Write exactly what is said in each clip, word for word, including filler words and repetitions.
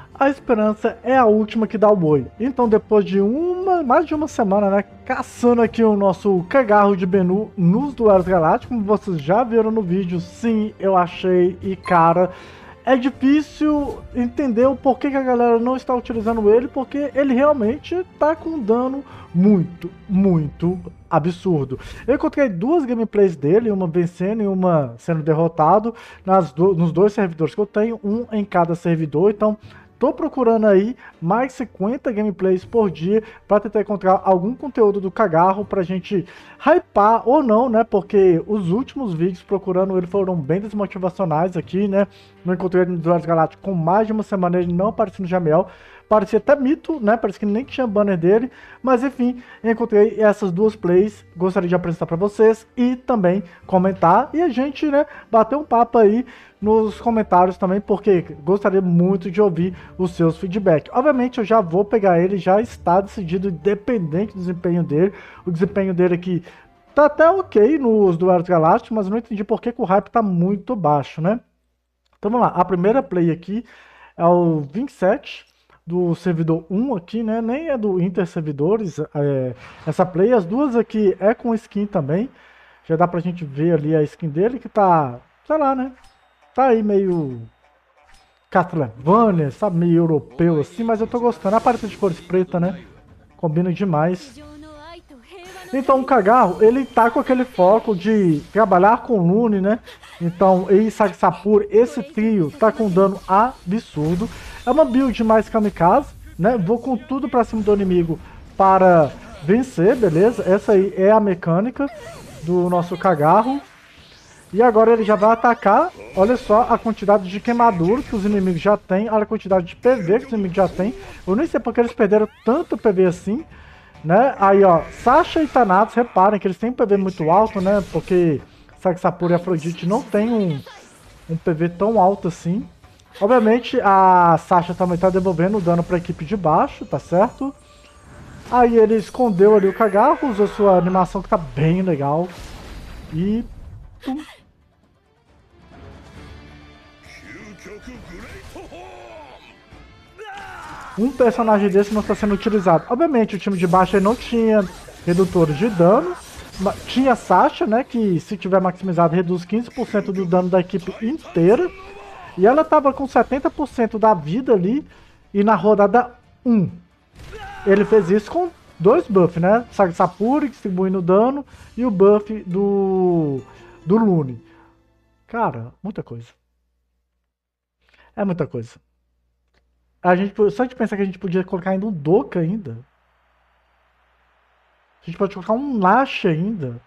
a esperança é a última que dá o boi. Então, depois de uma, mais de uma semana, né, caçando aqui o nosso cagarro de Bennu nos duelos galácticos, como vocês já viram no vídeo, sim, eu achei, e cara, é difícil entender o porquê que a galera não está utilizando ele, porque ele realmente está com dano muito, muito absurdo. Eu encontrei duas gameplays dele, uma vencendo e uma sendo derrotado, nas do, nos dois servidores que eu tenho, um em cada servidor, então tô procurando aí mais cinquenta gameplays por dia para tentar encontrar algum conteúdo do cagarro pra gente hypar ou não, né? Porque os últimos vídeos procurando ele foram bem desmotivacionais aqui, né? Não encontrei ele no Duelos Galácticos com mais de uma semana, ele não apareceu no Jamel. Parecia até mito, né? Parece que nem tinha banner dele. Mas enfim, encontrei essas duas plays. Gostaria de apresentar para vocês e também comentar. E a gente, né, bater um papo aí nos comentários também, porque gostaria muito de ouvir os seus feedbacks. Obviamente eu já vou pegar ele, já está decidido, independente do desempenho dele. O desempenho dele aqui tá até ok nos Duelos Galácticos, mas eu não entendi porque que o hype tá muito baixo, né? Então vamos lá, a primeira play aqui é o vinte e sete do servidor um aqui, né? Nem é do Inter Servidores, é, essa play. As duas aqui é com skin também. Já dá pra gente ver ali a skin dele, que tá, sei lá, né? Tá aí meio Castlevania, sabe? Meio europeu assim, mas eu tô gostando. A paleta de cores preta, né? Combina demais. Então o Cagarro, ele tá com aquele foco de trabalhar com Lune, né? Então, e Sagsapur, esse trio tá com dano absurdo. É uma build mais kamikaze, né? Vou com tudo pra cima do inimigo para vencer, beleza? Essa aí é a mecânica do nosso Cagarro. E agora ele já vai atacar. Olha só a quantidade de queimadura que os inimigos já têm. Olha a quantidade de P V que os inimigos já têm. Eu nem sei porque eles perderam tanto P V assim, né? Aí, ó, Sasha e Thanatos, reparem que eles têm um P V muito alto, né? Porque Sagsapur e Afrodite não tem um, um P V tão alto assim. Obviamente, a Sasha também tá devolvendo o dano pra equipe de baixo, tá certo? Aí ele escondeu ali o Cagarro, usou sua animação que tá bem legal. E... Tum. Um personagem desse não está sendo utilizado. Obviamente o time de baixo não tinha redutores de dano. Tinha Sasha, né, que se tiver maximizado reduz quinze por cento do dano da equipe inteira. E ela estava com setenta por cento da vida ali. E na rodada um, ele fez isso com dois buffs, né? Sagsapur distribuindo dano e o buff do, do Lune. Cara, muita coisa. É muita coisa. A gente, só de pensar que a gente podia colocar ainda um Doka ainda. A gente pode colocar um Lash ainda.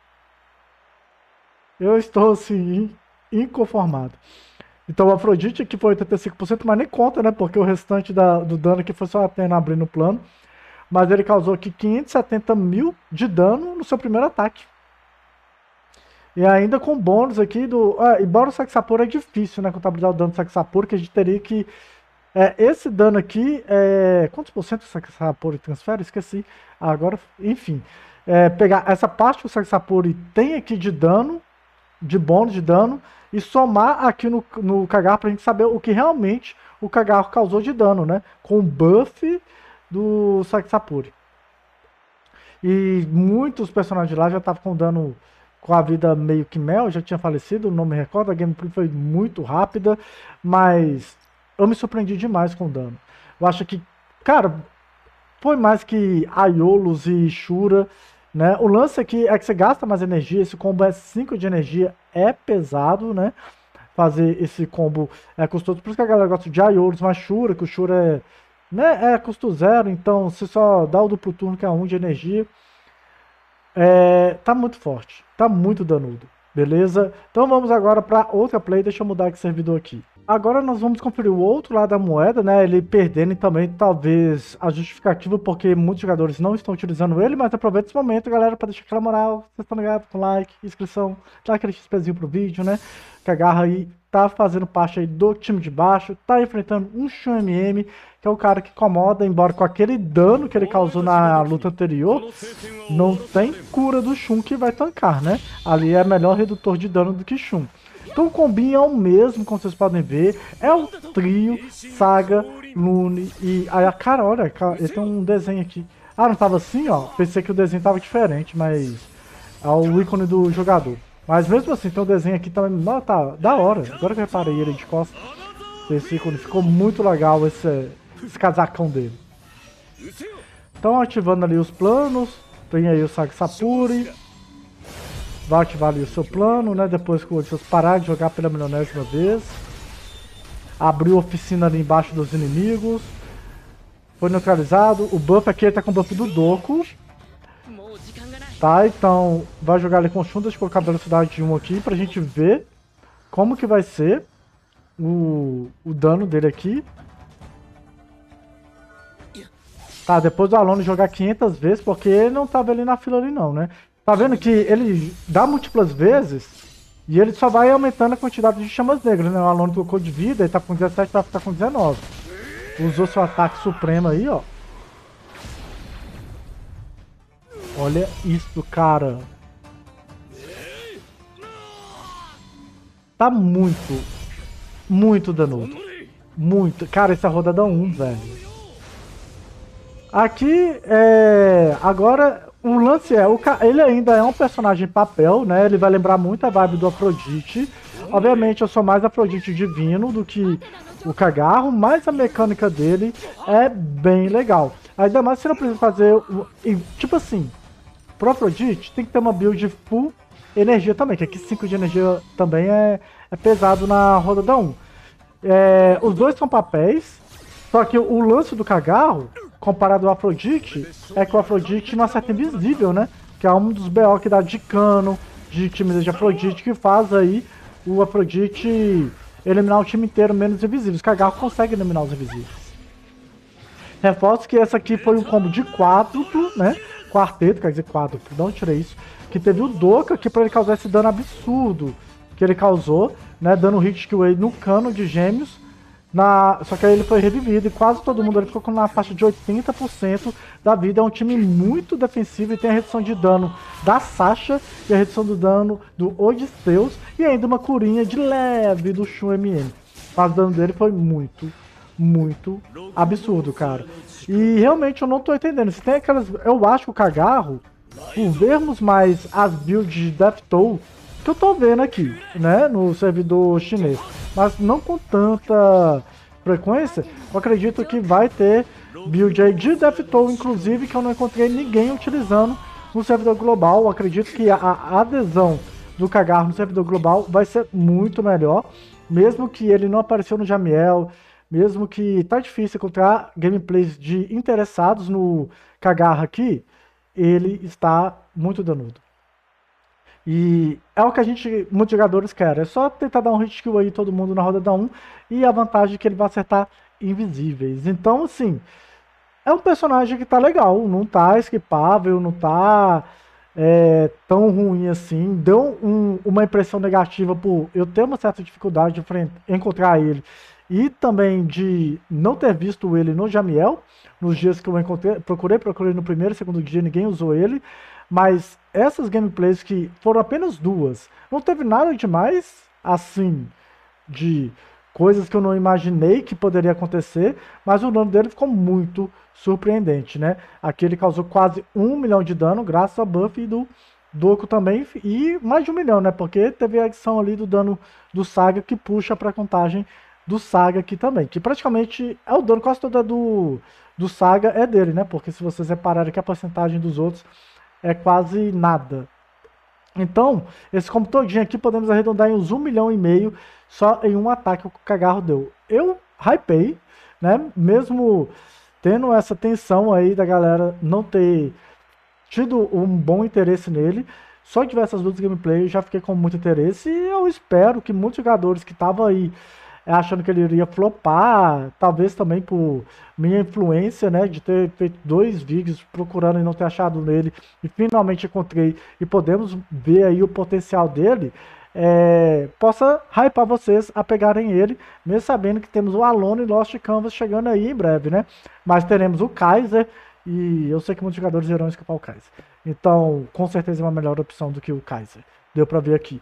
Eu estou assim, inconformado. Então o Afrodite aqui foi oitenta e cinco por cento, mas nem conta, né? Porque o restante da, do dano aqui foi só a Athena abrindo o plano. Mas ele causou aqui quinhentos e setenta mil de dano no seu primeiro ataque. E ainda com bônus aqui do... Ah, embora o Sagsapur é difícil, né? Contabilizar o dano do Sagsapur, que a gente teria que... É, esse dano aqui, é, quantos por cento o Sagsapur transfere? Esqueci. Agora, enfim. É, pegar essa parte que o Sagsapur tem aqui de dano, de bônus de dano, e somar aqui no, no Cagarro pra gente saber o que realmente o Cagarro causou de dano, né? Com o buff do Sagsapur. E muitos personagens lá já estavam com dano com a vida meio que mel, já tinha falecido, não me recordo, a gameplay foi muito rápida, mas... eu me surpreendi demais com o dano. Eu acho que, cara, foi mais que Aiolos e Shura, né? O lance aqui é que você gasta mais energia, esse combo é cinco de energia, é pesado, né? Fazer esse combo é custoso, por isso que a galera gosta de Aiolos, mas Shura, que o Shura é, né, é custo zero, então você só dá o duplo turno, que é um de energia. É, tá muito forte, tá muito danudo, beleza? Então vamos agora para outra play, deixa eu mudar esse servidor aqui. Agora nós vamos conferir o outro lado da moeda, né? Ele perdendo e também talvez a justificativa porque muitos jogadores não estão utilizando ele, mas aproveita esse momento, galera, para deixar aquela moral, vocês estão ligados, com like, inscrição, dá aquele XPzinho pro vídeo, né? Que a Garra aí tá fazendo parte aí do time de baixo, tá enfrentando um Shun M M, que é o cara que incomoda, embora com aquele dano que ele causou na luta anterior, não tem cura do Shun que vai tancar, né? Ali é melhor redutor de dano do que Shun. Então o combinho é o mesmo, como vocês podem ver. É o trio, Saga, Lune e... Aí a cara, olha, ele tem um desenho aqui. Ah, não tava assim, ó? Pensei que o desenho tava diferente, mas... É o ícone do jogador. Mas mesmo assim, tem um desenho aqui também. Não, tá da hora. Agora que eu reparei ele de costas. Esse ícone ficou muito legal, esse, esse casacão dele. Então, ativando ali os planos. Tem aí o Saga Sapuri. Vai ativar ali o seu plano, né? Depois que vocês parar de jogar pela milionésima vez. Abriu oficina ali embaixo dos inimigos. Foi neutralizado. O buff aqui ele tá com o buff do Doku. Tá, então vai jogar ali com Shun, deixa eu colocar a velocidade de um aqui pra gente ver como que vai ser o, o dano dele aqui. Tá, depois do Alone jogar quinhentas vezes, porque ele não tava ali na fila ali não, né? Tá vendo que ele dá múltiplas vezes e ele só vai aumentando a quantidade de chamas negras, né? O Alone colocou de vida, ele tá com dezessete, vai ficar com dezenove. Usou seu ataque supremo aí, ó. Olha isso, cara. Tá muito, muito danoso. Muito. Cara, essa rodada um, velho. Aqui, é... Agora, o lance é... O ca... Ele ainda é um personagem papel, né? Ele vai lembrar muito a vibe do Afrodite. Obviamente, eu sou mais Afrodite divino do que o Cagarro, mas a mecânica dele é bem legal. Ainda mais se não precisa fazer... Tipo assim... Pro Afrodite tem que ter uma build full energia também, que aqui cinco de energia também é, é pesado na rodada um. É, os dois são papéis, só que o lance do Cagarro, comparado ao Afrodite, é que o Afrodite não acerta invisível, né? Que é um dos B O que dá de cano, de time de Afrodite, que faz aí o Afrodite eliminar o time inteiro menos invisíveis. O Cagarro consegue eliminar os invisíveis. Reforço que essa aqui foi um combo de quádruplo, né? Quarteto, quer dizer quádruplo, não tirei isso. Que teve o Doka aqui pra ele causar esse dano absurdo que ele causou, né? Dando hit kill no cano de gêmeos. Na... Só que aí ele foi revivido e quase todo mundo ele ficou na faixa de oitenta por cento da vida. É um time muito defensivo e tem a redução de dano da Sasha e a redução do dano do Odisseus e ainda uma curinha de leve do Shun M M. Mas o dano dele foi muito, muito absurdo, cara. E realmente eu não tô entendendo. Se tem aquelas. Eu acho que o Cagarro, por vermos mais as builds de Death Toll, que eu tô vendo aqui, né? No servidor chinês. Mas não com tanta frequência, eu acredito que vai ter build aí de Death Toll, inclusive, que eu não encontrei ninguém utilizando no servidor global. Eu acredito que a, a adesão do Cagarro no servidor global vai ser muito melhor. Mesmo que ele não apareceu no Jamiel. Mesmo que tá difícil encontrar gameplays de interessados no Cagarro aqui, ele está muito danudo. E é o que a gente, muitos jogadores querem. É só tentar dar um hit kill aí todo mundo na rodada um e a vantagem é que ele vai acertar invisíveis. Então, assim, é um personagem que tá legal, não tá esquipável, não tá é, tão ruim assim. Deu um, uma impressão negativa por eu ter uma certa dificuldade de encontrar ele. E também de não ter visto ele no Jamiel, nos dias que eu encontrei, procurei, procurei no primeiro e segundo dia, ninguém usou ele. Mas essas gameplays que foram apenas duas, não teve nada demais, assim, de coisas que eu não imaginei que poderia acontecer, mas o dano dele ficou muito surpreendente, né? Aqui ele causou quase um milhão de dano, graças ao buff do Doku também, e mais de um milhão, né? Porque teve a adição ali do dano do Saga que puxa para a contagem do Saga aqui também, que praticamente é o dano quase todo do, do Saga é dele, né? Porque se vocês repararem que a porcentagem dos outros é quase nada. Então, esse combo todinho aqui podemos arredondar em uns um milhão e meio só em um ataque que o Cagarro deu. Eu hypei, né? Mesmo tendo essa tensão aí da galera não ter tido um bom interesse nele, só de ver essas duas gameplays eu já fiquei com muito interesse e eu espero que muitos jogadores que estavam aí achando que ele iria flopar, talvez também por minha influência, né, de ter feito dois vídeos procurando e não ter achado nele, e finalmente encontrei, e podemos ver aí o potencial dele, é, possa hypar vocês a pegarem ele, mesmo sabendo que temos o Alone e Lost Canvas chegando aí em breve, né, mas teremos o Kaiser, e eu sei que muitos jogadores irão escapar o Kaiser, então com certeza é uma melhor opção do que o Kaiser, deu pra ver aqui.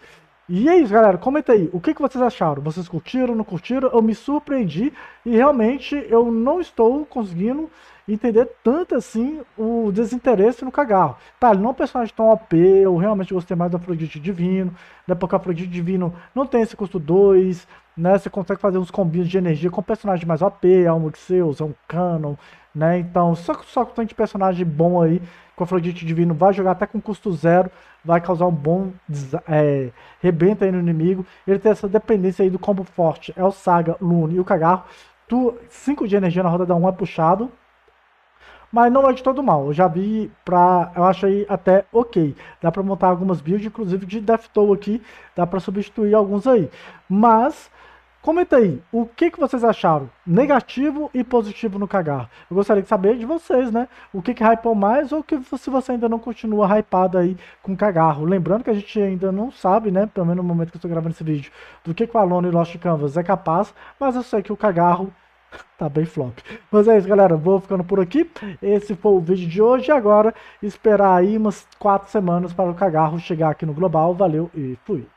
E é isso, galera. Comenta aí. O que, que vocês acharam? Vocês curtiram, não curtiram? Eu me surpreendi e realmente eu não estou conseguindo entender tanto assim o desinteresse no Cagarro. Tá, ele não é um personagem tão O P, eu realmente gostei mais do Afrodite Divino, né? Porque o Afrodite Divino não tem esse custo dois, né? Você consegue fazer uns combinhos de energia com personagens mais O P, é um Muxeus, é um Canon, né? Então, só, só com tanto de personagem bom aí, que o Afrodite Divino vai jogar até com custo zero, vai causar um bom é, rebenta aí no inimigo. Ele tem essa dependência aí do combo forte, é o Saga, Lune e o Cagarro. cinco de energia na roda da um é puxado, mas não é de todo mal. Eu já vi pra. Eu acho aí até ok. Dá pra montar algumas builds, inclusive de Death Toll aqui. Dá pra substituir alguns aí. Mas. Comenta aí, o que, que vocês acharam? Negativo e positivo no Cagarro. Eu gostaria de saber de vocês, né? O que, que hypou mais ou que se você ainda não continua hypado aí com Cagarro. Lembrando que a gente ainda não sabe, né? Pelo menos no momento que eu estou gravando esse vídeo, do que, que o Alone e Lost Canvas é capaz. Mas eu sei que o Cagarro tá bem flop. Mas é isso, galera. Vou ficando por aqui. Esse foi o vídeo de hoje. Agora, esperar aí umas quatro semanas para o Cagarro chegar aqui no Global. Valeu e fui.